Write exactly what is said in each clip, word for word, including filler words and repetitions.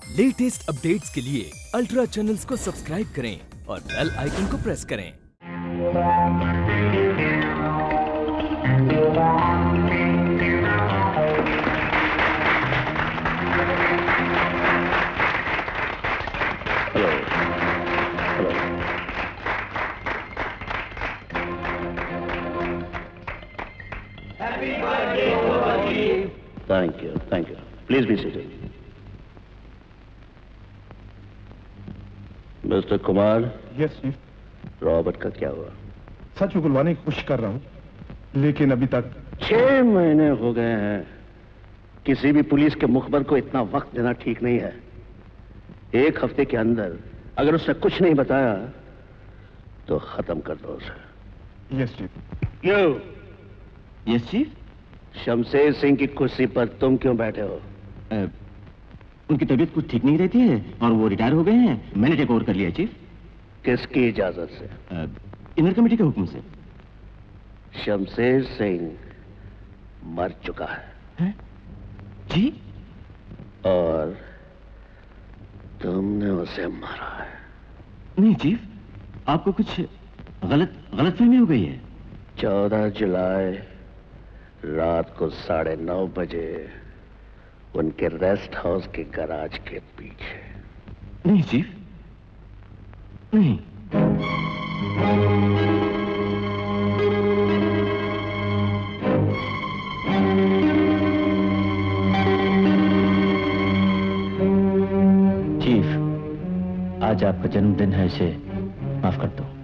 Latest updates के लिए ultra channels को सब्सक्राइब करें और बेल आइकन को प्रेस करें। हेलो हेलो हैप्पी बर्थडे अजीब। Thank you thank you please be seated. Mister Kumar. Yes chief. Robert का क्या हुआ? सच उगलवाने की कोशिश कर रहा हूँ, लेकिन अभी तक छह महीने हो गए हैं। किसी भी पुलिस के मुखबर को इतना वक्त देना ठीक नहीं है। एक हफ्ते के अंदर अगर उसने कुछ नहीं बताया तो खत्म कर दो उसे। Yes chief. You. Yes chief. Shamsher Singh की कुर्सी पर तुम क्यों बैठे हो? uh, उनकी तबीयत कुछ ठीक नहीं रहती है और वो रिटायर हो गए हैं। मैंने टेक ओवर कर लिया चीफ। किसकी इजाजत से? uh, इनर कमेटी के हुक्म से। शमशेर सिंह मर चुका है, है? जी? और तुमने उसे मारा है। नहीं चीफ, आपको कुछ गलत गलतफहमी हो गई है। चौदह जुलाई रात को साढ़े नौ बजे उनके रेस्ट हाउस के गराज के पीछे। नहीं चीफ, नहीं। चीफ, आज आपका जन्मदिन है, इसे माफ कर दो।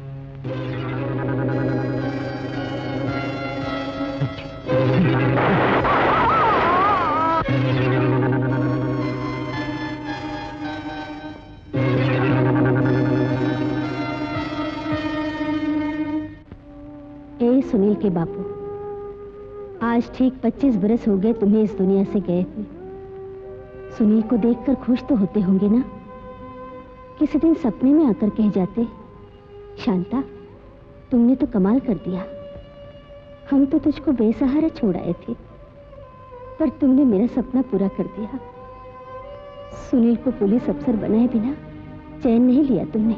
ए सुनील के बापू, आज ठीक पच्चीस बरस हो गए तुम्हें इस दुनिया से गए हुए। सुनील को देखकर खुश तो होते होंगे ना? किसी दिन सपने में आकर कह जाते, शांता तुमने तो कमाल कर दिया, हम तो तुझको बेसहारा छोड़ आए थे, पर तुमने मेरा सपना पूरा कर दिया। सुनील को पुलिस अफसर बनाए बिना चैन नहीं लिया तुमने।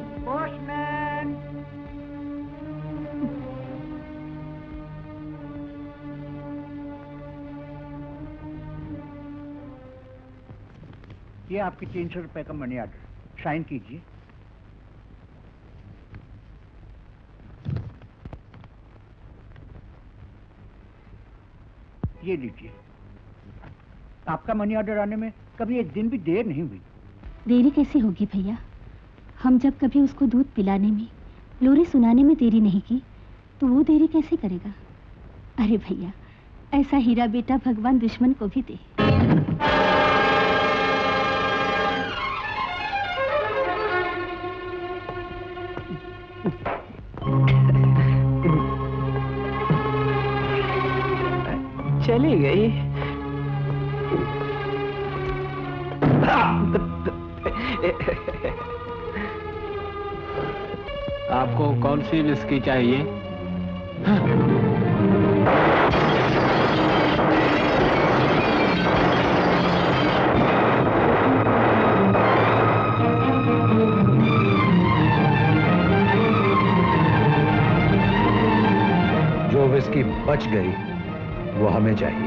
ये आपकी तीन सौ रुपए का मनी ऑर्डर, साइन कीजिए। ये लीजिए। आपका मनी ऑर्डर आने में कभी एक दिन भी देर नहीं हुई। देरी कैसे होगी भैया? हम जब कभी उसको दूध पिलाने में, लोरी सुनाने में देरी नहीं की, तो वो देरी कैसे करेगा? अरे भैया, ऐसा हीरा बेटा भगवान दुश्मन को भी दे। चली गई। आपको कौन सी विस्की चाहिए? जो विस्की बच गई वो हमें चाहिए।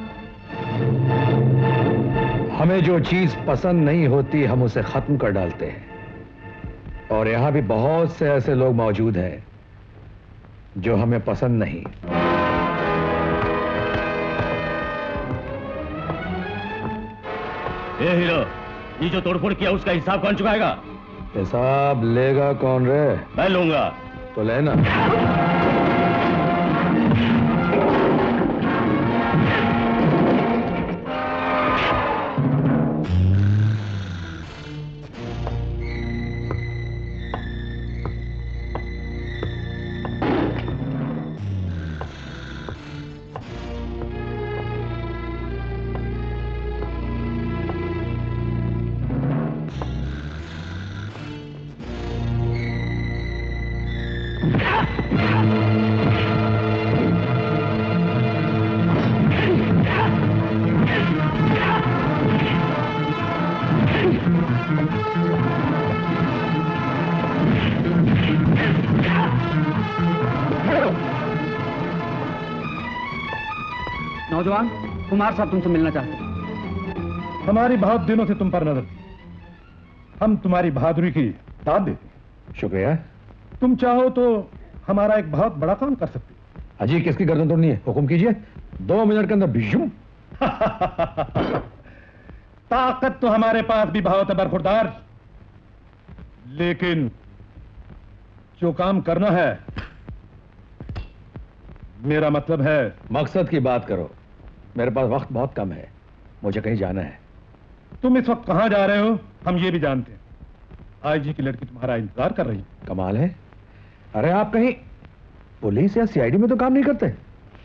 हमें जो चीज पसंद नहीं होती हम उसे खत्म कर डालते हैं, और यहां भी बहुत से ऐसे लोग मौजूद हैं जो हमें पसंद नहीं। ए हीरो, ये जो तोड़फोड़ किया उसका हिसाब कौन चुकाएगा? हिसाब लेगा कौन रे? मैं लूंगा। तो लेना। Ah! नौजवान, कुमार साहब तुमसे मिलना चाहते हैं। हमारी बहुत दिनों से तुम पर नजर थी। हम तुम्हारी बहादुरी की दाद देते। शुक्रिया। तुम चाहो तो हमारा एक बहुत बड़ा काम कर सकते हो। अजी, किसकी गर्दन तोड़नी है? हुक्म कीजिए, दो मिनट के अंदर बिशुम। ताकत तो हमारे पास भी बहुत है बरखुरदार, लेकिन जो काम करना है, मेरा मतलब है। मकसद की बात करो। मेरे पास वक्त बहुत कम है, मुझे कहीं जाना है। तुम इस वक्त कहां जा रहे हो हम ये भी जानते हैं। आईजी की लड़की तुम्हारा इंतजार कर रही है। कमाल है। अरे आप कहीं पुलिस या सीआईडी में तो काम नहीं करते?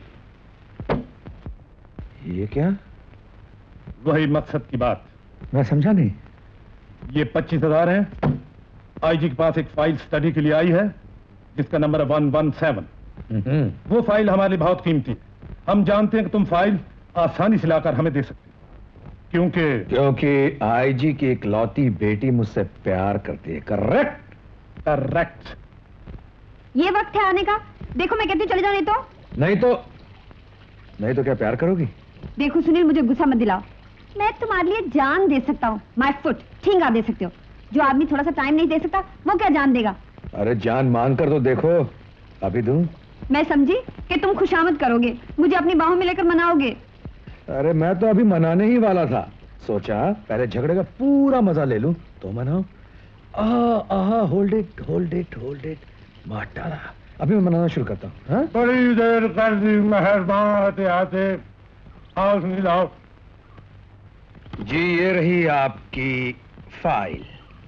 ये क्या? वही मकसद की बात। मैं समझा नहीं। ये पच्चीस हजार है। आईजी के पास एक फाइल स्टडी के लिए आई है जिसका नंबर है वन वन सेवन। वो फाइल हमारे लिए बहुत कीमती है। हम जानते हैं कि तुम फाइल आसानी से लाकर हमें दे सकते हो, क्योंकि क्योंकि आईजी की इकलौती बेटी मुझसे प्यार करती है। करेक्ट? करेक्ट। ये वक्त है आने का। देखो मैं कहती हूँ चले जाओ, नहीं तो नहीं तो नहीं तो क्या प्यार करोगी? देखो सुनील, मुझे गुस्सा मत दिलाओ। मैं तुम्हारे लिए जान दे सकता हूँ, माय फुट, ठेंगा दे सकते हो। जो आदमी थोड़ा सा टाइम नहीं दे सकता वो क्या जान देगा? अरे जान मांग कर तो देखो, अभी दूं? मैं समझी कि तुम खुशामद करोगे, मुझे अपनी बाहों में लेकर मनाओगे। अरे मैं तो अभी मनाने ही वाला था। सोचा पहले झगड़े का पूरा मजा ले लूं तो मनाओ। आहा आहा, hold it hold it hold it. मार डाला। अभी मैं मनाना शुरू करता हूँ। हाँ? बड़ी देर कर दी मेहरबान आते आते। आओ सुनील आओ। जी ये रही आपकी file.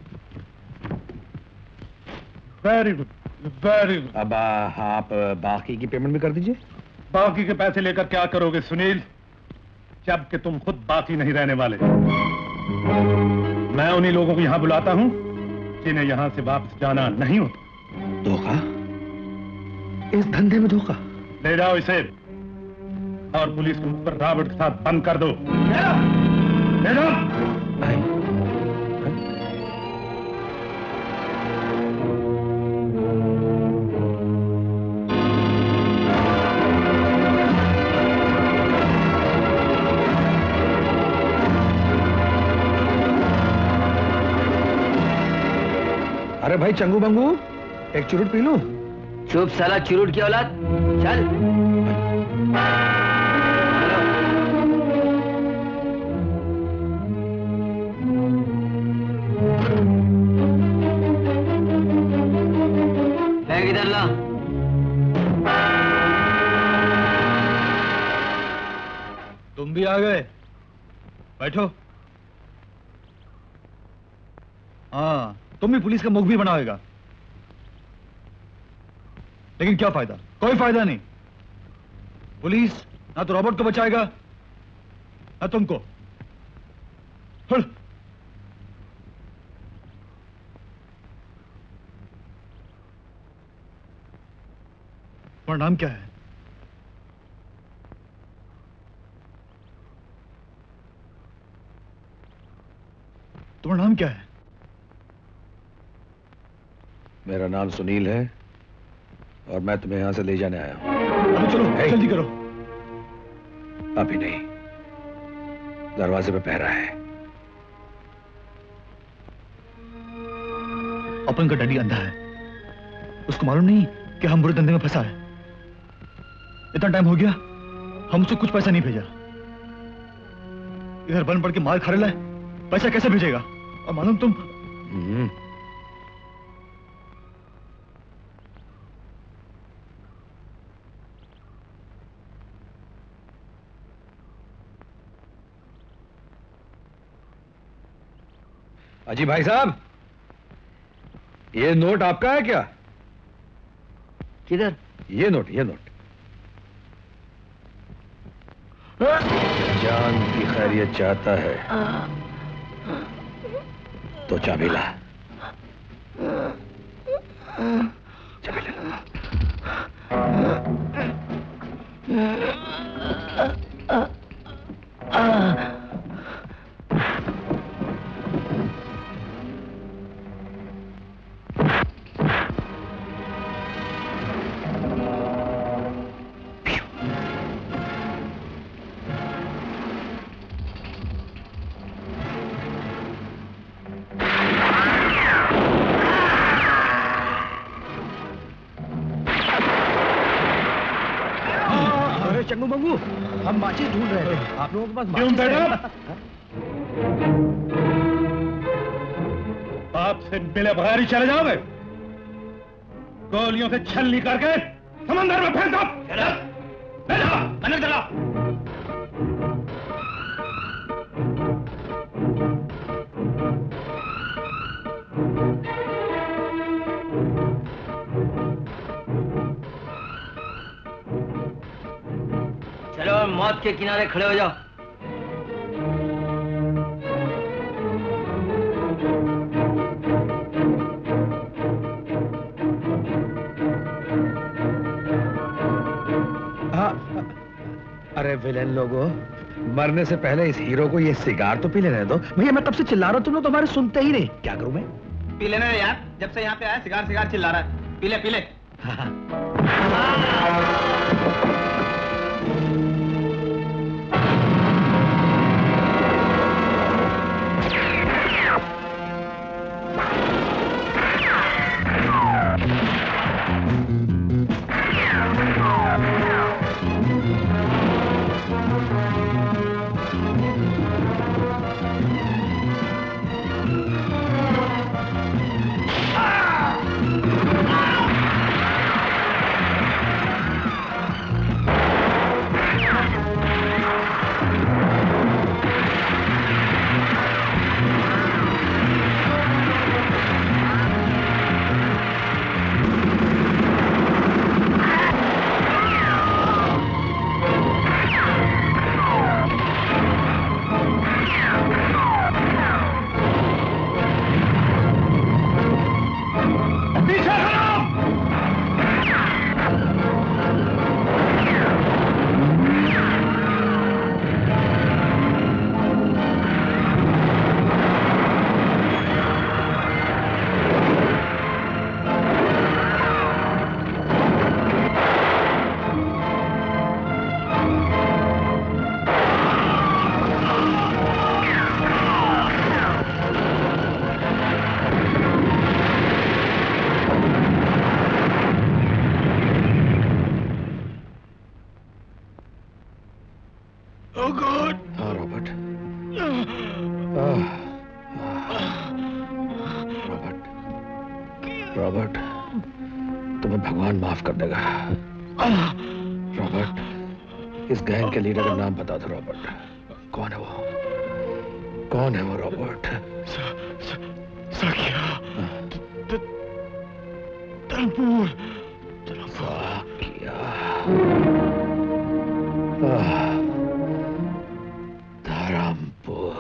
Very good very good. अब आप बाकी की पेमेंट भी कर दीजिए। बाकी के पैसे लेकर क्या करोगे सुनील, जबकि तुम खुद बाकी नहीं रहने वाले। मैं उन्हीं लोगों को यहां बुलाता हूं जिन्हें यहां से वापस जाना नहीं होता। धोखा? इस धंधे में धोखा? ले जाओ इसे और पुलिस को मुख पर रावट के साथ बंद कर दो। ले जाओ। अरे भाई चंगू बंगू, एक चुरुट पी लूं? चुप साला चुरुट की औलाद, चल। बैग इधर ला। तुम भी आ गए, बैठो। हाँ, तुम भी पुलिस का मुख भी बनाएगा, लेकिन क्या फायदा? कोई फायदा नहीं। पुलिस ना तो रॉबर्ट को बचाएगा ना तुमको। हट। तुम्हारा नाम क्या है? तुम्हारा नाम क्या है? मेरा नाम सुनील है और मैं तुम्हें यहां से ले जाने आया हूं। अभी चलो, जल्दी करो। अभी नहीं, दरवाजे पे पहरा है। अपन का डैडी अंधा है, उसको मालूम नहीं कि हम बुरे धंधे में फंसा है। इतना टाइम हो गया, हम उससे कुछ पैसा नहीं भेजा। इधर बन पड़ के मार खा रहा है, पैसा कैसे भेजेगा? और मालूम तुम अजी भाई साहब, ये नोट आपका है क्या? किधर? ये नोट, ये नोट। जान की खैरियत चाहता है तो चाबी ला। चाबी ला। हम माचिस ढूंढ रहे थे, आप लोगों के पास क्यों माचिस मैडम? है? आपसे मिले बगैर ही चले जाओगे? गोलियों से छलनी करके समंदर में फेंक दो। ले जाओ, अंदर चलो। चलो मौत के किनारे खड़े हो जाओ। अरे विलेन लोगो, मरने से पहले इस हीरो को ये सिगार तो पी लेने दो। भैया मैं तब से चिल्ला रहा हूँ, तुम लोग तुम्हारे सुनते ही नहीं। क्या करूं मैं? पी लेना यार, जब से यहाँ पे आया सिगार सिगार चिल्ला रहा है। पी ले पी ले। रॉबर्ट, तुम्हें भगवान माफ कर देगा। रॉबर्ट, इस गैंग के लीडर का नाम बता दो। रॉबर्ट, कौन है वो? कौन है वो Robert? Sakiya, Dharampur. Sakiya, Dharampur.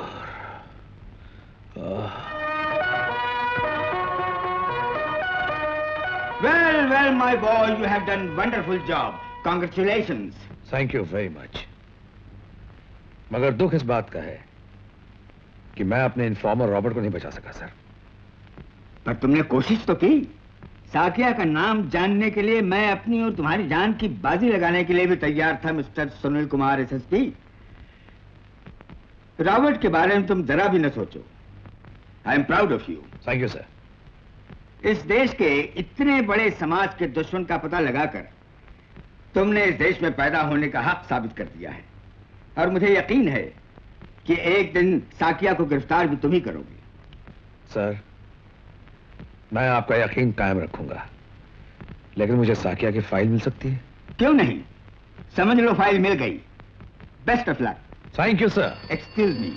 Well, well, my boy, you have done wonderful job. Congratulations. Thank you very much. मगर दुख इस बात का है कि मैं अपने इन्फॉर्मर रॉबर्ट को नहीं बचा सका, सर। पर तुमने कोशिश तो की। साकिया का नाम जानने के लिए मैं अपनी और तुम्हारी जान की बाजी लगाने के लिए भी तैयार था, mister Sunil Kumar SSP. Robert के बारे में तुम जरा भी न सोचो। I am proud of you. Thank you sir. इस देश के इतने बड़े समाज के दुश्मन का पता लगाकर तुमने इस देश में पैदा होने का हक साबित कर दिया है, और मुझे यकीन है कि एक दिन साकिया को गिरफ्तार भी तुम ही करोगे। सर, मैं आपका यकीन कायम रखूंगा, लेकिन मुझे साकिया की फाइल मिल सकती है? क्यों नहीं, समझ लो फाइल मिल गई। Best of luck. Thank you sir. Excuse me.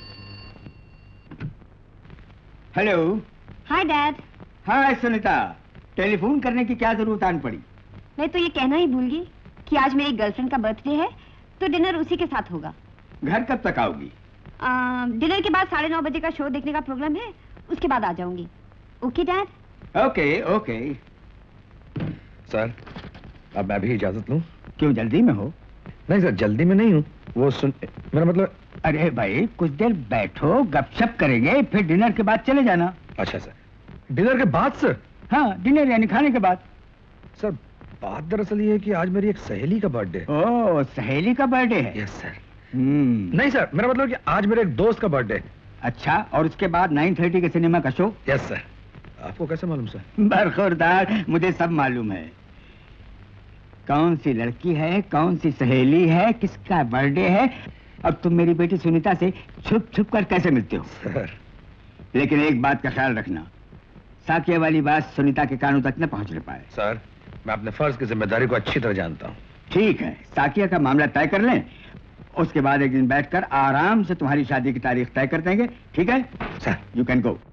Hello. Hi dad. Hi Sunita, telephone करने की क्या जरूरत आन पड़ी? मैं तो ये कहना ही भूल गई कि आज मेरी गर्लफ्रेंड का बर्थडे है, तो डिनर उसी के साथ होगा। घर कब तक आओगी? आ, डिनर के बाद साढ़े नौ बजे का शो देखने का प्रोग्राम है, उसके बाद आ जाऊंगी। Okay dad? Okay okay. Sir, अब मैं भी इजाजत लूं? क्यों, जल्दी में हो? नहीं सर, जल्दी में नहीं हूँ। वो सुन, मेरा मतलब। अरे भाई, कुछ देर बैठो, गपशप करेंगे, फिर डिनर के बाद चले जाना। अच्छा सर। डिनर के बाद सर? हाँ, डिनर यानी खाने के बाद। सर, बात दरअसल ये है कि आज मेरी एक सहेली का बर्थडे। ओह, सहेली का बर्थडे है? Yes sir. हम्म। नहीं सर, मेरा मतलब कि आज मेरे एक दोस्त का बर्थडे। अच्छा, और उसके बाद नाइन थर्टी के सिनेमा का शो? Yes sir. आपको कैसे मालूम सर? बरखुरदार, मुझे सब मालूम है। कौन सी लड़की है, कौन सी सहेली है, किसका बर्थडे है, अब तुम मेरी बेटी सुनीता से छुप छुप कर कैसे मिलते हो? सर। लेकिन एक बात का ख्याल रखना, साकिया वाली बात सुनीता के कानों तक न पहुंचने पाए। सर, मैं अपने फर्ज की जिम्मेदारी को अच्छी तरह जानता हूँ। ठीक है, साकिया का मामला तय कर लें, उसके बाद एक दिन बैठकर आराम से तुम्हारी शादी की तारीख तय कर देंगे। ठीक है sir? You can go.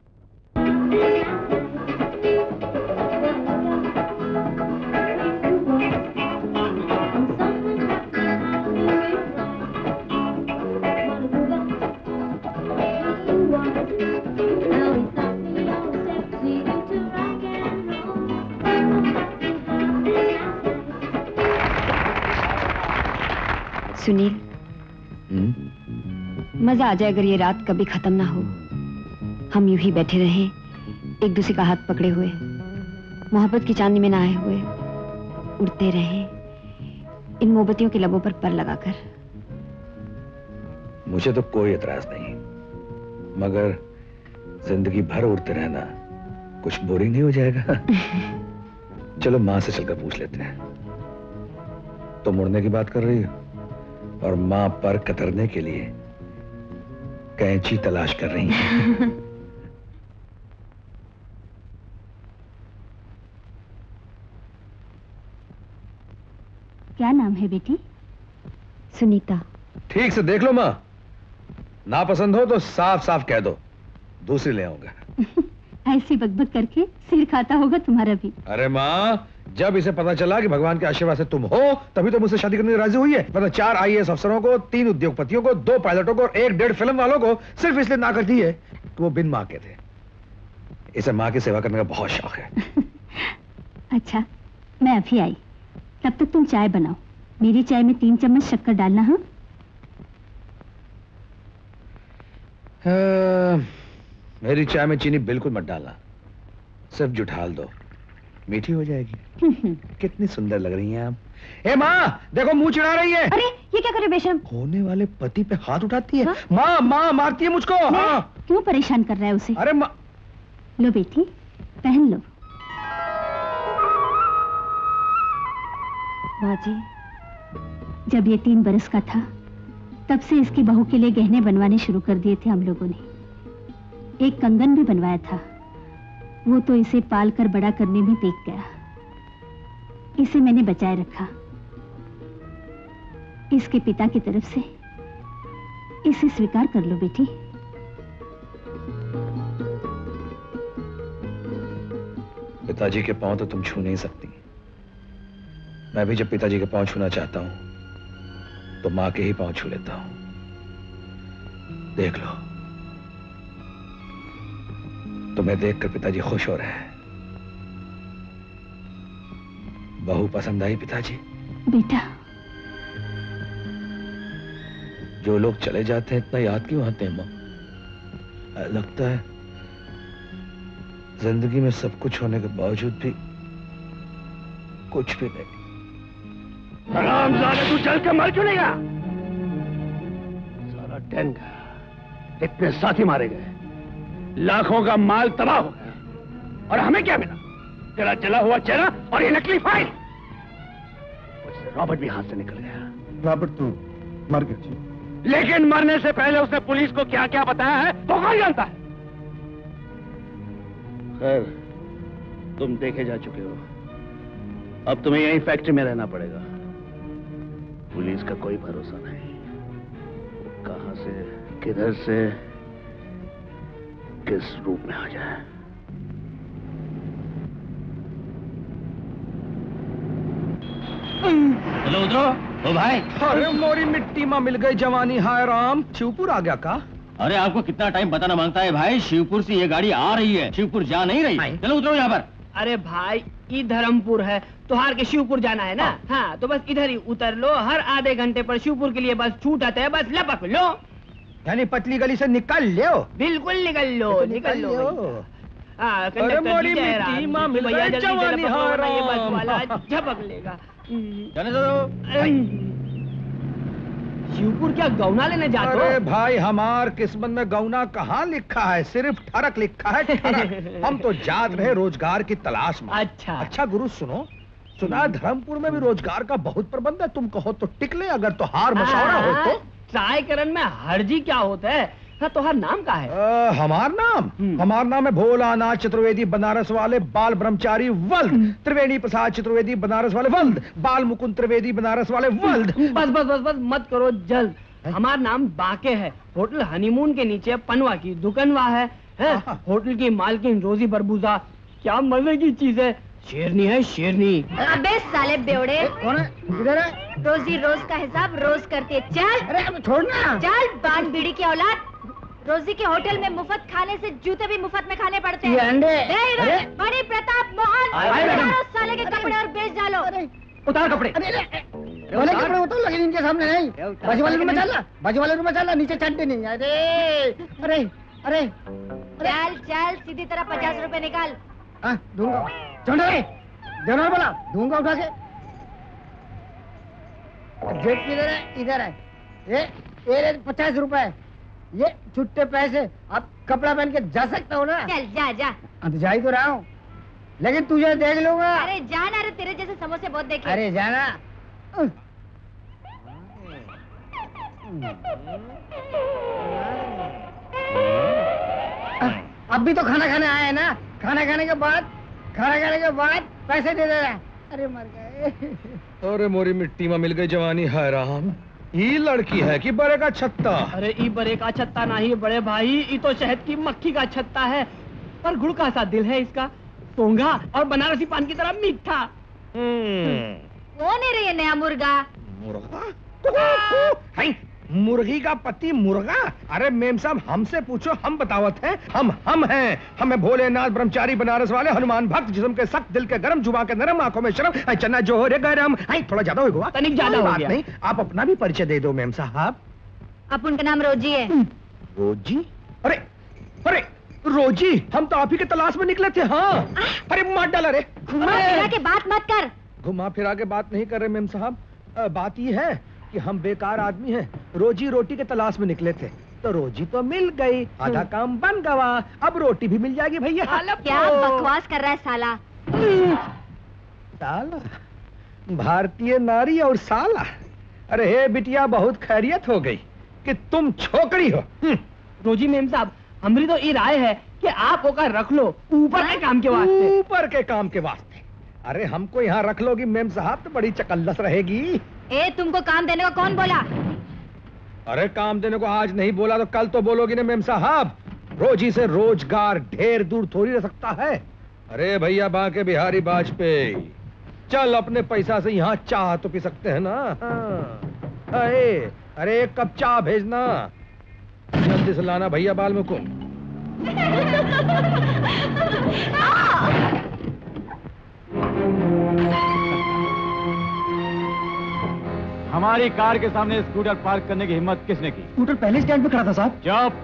Sunil, मजा आ जाए अगर ये रात कभी खत्म ना हो, हम यूं ही बैठे रहें, एक दूसरे का हाथ पकड़े हुए, मोहब्बत की चांदनी में नहाए हुए, उड़ते रहें इन मोमबत्तियों के लबों पर पर लगाकर। मुझे तो कोई एतराज नहीं, मगर जिंदगी भर उड़ते रहना कुछ बोरिंग नहीं हो जाएगा? चलो माँ से चलकर पूछ लेते हैं। तुम उड़ने की बात कर रही हो और माँ पर कतरने के लिए कैंची तलाश कर रही है। क्या नाम है बेटी? सुनीता। ठीक से देख लो माँ, ना पसंद हो तो साफ साफ कह दो, दूसरी ले आऊंगा। ऐसी बकबक करके सिर खाता होगा तुम्हारा भी। अरे माँ, जब इसे पता चला कि भगवान के आशीर्वाद से तुम हो, तभी तो मुझसे शादी करने की राजी हुई है। मतलब चार आईएएस अफसरों को, तीन उद्योगपतियों को, दो पायलटों को और एक डेढ़ फिल्म वालों को सिर्फ इसलिए ना कर दी है कि वो बिन माँ के थे। इसे माँ की सेवा करने का बहुत शौक है। अच्छा, मैं अभी आई, तब तक तुम चाय बनाओ। मेरी चाय में तीन चम्मच शक्कर डालना। हाँ, आ, मेरी चाय में चीनी बिल्कुल मत डालना, सिर्फ जुठाल दो, मीठी हो जाएगी। कितनी सुंदर लग रही हैं आप। ए माँ, देखो मुंह चिढ़ा रही है। अरे ये क्या करे बेशरम? होने वाले पति पे हाथ उठाती है। माँ माँ मारती है मुझको। हाँ। क्यों परेशान कर रहा है उसे? अरे माँ। लो बेटी, पहन लो। बाजी, जब ये तीन बरस का था, तब से इसकी बहू के लिए गहने बनवाने शुरू कर दिए थे हम लोगों ने। एक कंगन भी बनवाया था, वो तो इसे पाल कर बड़ा करने में बीत गया। इसे मैंने बचाए रखा। इसके पिता की तरफ से इसे स्वीकार कर लो बेटी। पिताजी के पांव तो तुम छू नहीं सकती। मैं भी जब पिताजी के पांव छूना चाहता हूं तो मां के ही पांव छू लेता हूं। देख लो, तुम्हें देखकर पिताजी खुश हो रहे हैं। बहू पसंद आई पिताजी? बेटा, जो लोग चले जाते हैं इतना याद क्यों आते हैं मां? लगता है जिंदगी में सब कुछ होने के बावजूद भी कुछ भी नहीं। हरामजादे, तू चल के मर क्यों नहीं गया? सारा टैंक गया, इतने साथी मारे गए, लाखों का माल तबाह हो गया, और हमें क्या मिला? तेरा जला हुआ चेहरा और ये नकली फाइल। उससे रॉबर्ट भी हाथ से निकल गया। रॉबर्ट तो मर गया जी। लेकिन मरने से पहले उसने पुलिस को क्या क्या बताया है तो कौन जानता है? खैर, तुम देखे जा चुके हो, अब तुम्हें यही फैक्ट्री में रहना पड़ेगा। पुलिस का कोई भरोसा नहीं, कहां से किधर से किस रूप में आ जाए। चलो उतरो। ओ भाई, अरे मोरी मिट्टी में मिल गई जवानी। हाय राम, शिवपुर आ गया का? अरे आपको कितना टाइम बताना मांगता है भाई, शिवपुर से ये गाड़ी आ रही है, शिवपुर जा नहीं रही। चलो उतरो यहाँ पर। अरे भाई, ई धर्मपुर है तो हार के शिवपुर जाना है ना। हाँ, तो बस इधर ही उतर लो। हर आधे घंटे पर शिवपुर के लिए बस छूट आता है, बस लपक लो। यानी पतली गली से निकल लो। बिल्कुल निकल लो, तो निकल लो। हाँ, कंडक्टर जी जय राम। भैया जल्दी से लपको वरना ये बस वाला झपक लेगा। जाने दो। शिवपुर क्या गौना लेने जाते हो? अरे भाई, हमार किस्मत में गौना कहाँ लिखा है, सिर्फ ठरक लिखा है, ठरक। हम तो जात रहे रोजगार की तलाश में। अच्छा अच्छा गुरु सुनो, सुना धर्मपुर में भी रोजगार का बहुत प्रबंध है, तुम कहो तो टिकले, अगर तो हार मशवरा हो तो। ट्राई करन में हर्जी क्या होता है? हाँ, तो हर नाम का है? आ, हमार नाम हमार नाम है भोलानाथ चतुर्वेदी बनारस वाले बाल ब्रह्मचारी वल्द, त्रिवेणी प्रसाद चतुर्वेदी बनारस वाले वल्द, बाल मुकुंद त्रिवेदी बनारस वाले वल्द। बस बस बस बस मत करो जल्द। हमार नाम बाके है, होटल हनीमून के नीचे पनवा की दुकनवा है, है? होटल की मालकिन रोजी बरबूजा, क्या मजे की चीज है, शेरनी है शेरनी। अबे साले बेवड़े, कौन है? किधर है? रोजी रोज का हिसाब रोज करती है। चल अरे छोड़ना। चल बान बीड़ी की औलाद, रोजी के होटल में मुफ्त खाने से जूते भी मुफ्त में खाने पड़ते हैं। ये अंडे। बड़ी प्रताप मोहन, साले के कपड़े और बेच डालो। उतार कपड़े। वाले कपड़े उतार, लगे इनके सामने नहीं। बाजू वाले रूम में चलना, बाजू वाले रूम में चलना, नीचे चंटे नहीं। अरे अरे अरे चल चल सीधी तरह पचास रुपए निकाल। हाँ दूंगा। चंडे जनरल बोला दूंगा उठा के। जेब किधर है? इधर है। ये ये पचास रुपए, ये छुट्टे पैसे। अब कपड़ा पहन के जा सकता हो ना? चल जा जा। अब जा ही तो रहा हूँ, लेकिन तुझे देख लूंगा। अरे जाना रे, तेरे जैसे समोसे बहुत देखे। अरे जाना। अब भी तो खाना खाने आए हैं ना, खाना खाने के बाद खाना खाने के बाद पैसे दे दे रहा। अरे मर गए। अरे मोरी मिट्टी में मिल गई जवानी, है राम। ये लड़की है कि बड़े का छत्ता? अरे ई बड़े का छत्ता नहीं बड़े भाई, ये तो शहद की मक्खी का छत्ता है, पर गुड़ का सा दिल है इसका, सोंगा और बनारसी पान की तरह मीठा। कौन है रे ये नया मुर्गा? मुर्गा? मुर्गी का पति मुर्गा? अरे मेम साहब हमसे पूछो, हम बतावत हैं। हम हम हैं, हमें भोलेनाथ ब्रह्मचारी बनारस वाले हनुमान भक्त, जिस्म के सख्त दिल के गरम, जुबान के नरम, आंखों में शर्म, चन्ना जो हो रे गरम। थोड़ा ज्यादा हो गया, तनिक ज्यादा हो गया। नहीं, आप अपना भी परिचय दे दो मेम साहब। अपन का नाम रोजी है। रोजी? अरे अरे रोजी, हम तो आप ही के तलाश में निकले थे। हाँ अरे मार डाला रे। घुमा फिरा के बात मत कर। घुमा फिरा के बात नहीं कर रहे मेम साहब, बात ये है कि हम बेकार आदमी हैं, रोजी रोटी के तलाश में निकले थे, तो रोजी तो मिल गई, आधा काम बन गवा, अब रोटी भी मिल जाएगी भैया। क्या बकवास कर रहा है साला? साला? भारतीय नारी और साला? अरे हे बिटिया, बहुत खैरियत हो गई कि तुम छोकरी हो। रोजी मेम साहब, हमारी तो ये राय है कि आप होकर रख लो ऊपर के काम के वास्ते। ऊपर के काम के वास्ते? अरे हमको यहाँ रख लोगी मेम साहब तो बड़ी चकल्लस रहेगी। ए तुमको काम देने को कौन बोला? अरे काम देने को आज नहीं बोला तो कल तो बोलोगी ना मेम साहब। रोजी से रोजगार ढेर दूर थोड़ी रह सकता है। अरे भैया बांके बिहारी वाजपेयी, चल अपने पैसा से यहाँ चाह तो पी सकते हैं ना। हाँ। अरे अरे एक कप चाह भेजना, जल्दी से लाना भैया बाल मुकुंद। हमारी कार के सामने स्कूटर पार्क करने की हिम्मत किसने की? स्कूटर पहले स्टैंड पे खड़ा था साहब। चुप।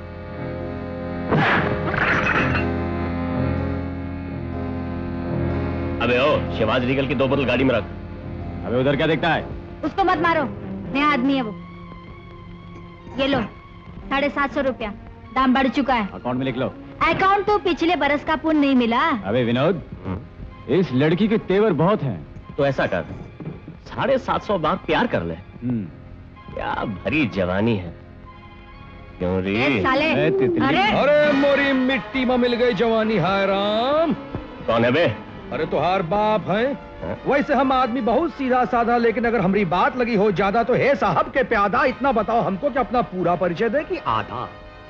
अबे ओ, शिवाज लीगल की दो बोतल गाड़ी में रख। अबे उधर क्या देखता है? उसको मत मारो, नया आदमी है वो। ये लो साढ़े सात सौ रुपया, दाम बढ़ चुका है। अकाउंट में लिख लो। अकाउंट तो पिछले बरस का पुण्य नहीं मिला। अबे विनोद, इस लड़की के तेवर बहुत हैं। तो ऐसा कर, साढ़े सात सौ बार प्यार कर ले। क्या भरी जवानी है, क्यों री? साले। अरे अरे मोरी मिट्टी में मिल गई जवानी, हाय राम। कौन है बे? अरे तुहार बाप है। वैसे हम आदमी बहुत सीधा साधा, लेकिन अगर हमारी बात लगी हो ज्यादा तो हे साहब के प्यादा, इतना बताओ हमको कि अपना पूरा परिचय दे कि आधा।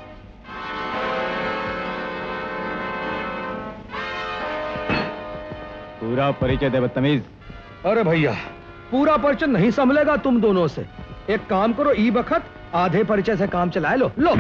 पूरा परिचय दे बदतमीज। अरे भैया पूरा परिचय नहीं संभलेगा तुम दोनों से। एक काम करो, ई बखत आधे परिचय से काम चलाए लो। लो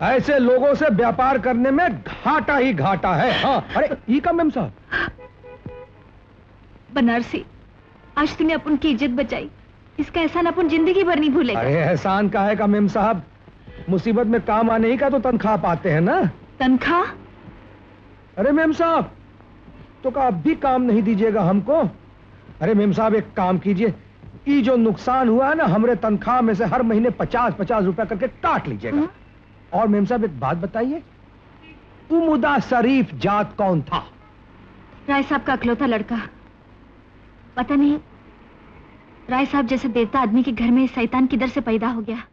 ऐसे लोगों से व्यापार करने में घाटा ही घाटा है। हाँ, अरे ई का मेम साहब। बनारसी, आज तूने अपन की इज्जत बचाई, इसका एहसान अपन जिंदगी भर नहीं भूलेगा। अरे एहसान काहे का मेम साहब, मुसीबत में काम आने ही का तो तनख्वाह पाते हैं ना। तनख्वाह? अरे मेम साहब, तो का अब भी काम नहीं दीजिएगा हमको? अरे मेम साहब एक काम कीजिए, ये जो नुकसान हुआ है ना, हमरे तनख्वाह में से हर महीने पचास पचास रुपया करके काट लीजिएगा। और मेम साहब एक बात बताइए, उमुदा शरीफ जात कौन था? राय साहब का अकलौता लड़का। पता नहीं राय साहब जैसे देवता आदमी के घर में शैतान किधर से पैदा हो गया।